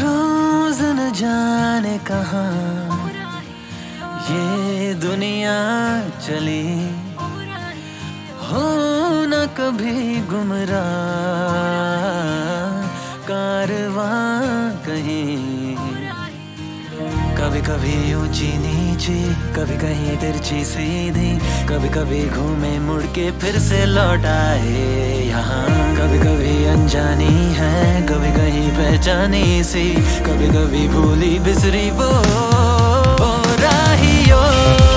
रोज न जाने कहाँ ये दुनिया चली, हो न कभी गुमराह कारवां कहीं। कभी कभी ऊंची नीची, कभी कहीं तिरछी सीधी, कभी कभी घूमे मुड़ के फिर से लौट आए यहाँ। कभी कभी अनजानी है, कभी कहीं पहचानी सी, कभी कभी भूली बिसरी वो राहियों।